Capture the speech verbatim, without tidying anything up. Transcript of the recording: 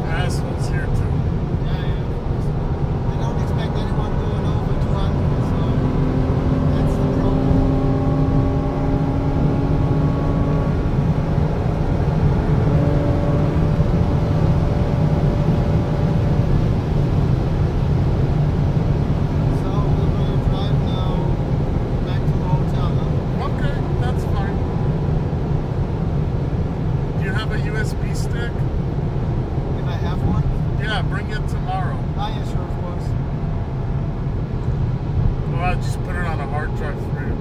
assholes here too. Yeah, yeah, of course. They don't expect anyone going over two hundred, so that's the problem. So we're gonna drive now back to the hotel, huh? Okay, that's fine. Do you have a U S B stick? If I have one? Yeah, bring it tomorrow. Ah, yeah, sure, of course. Well, I'll just put it on a hard drive for you.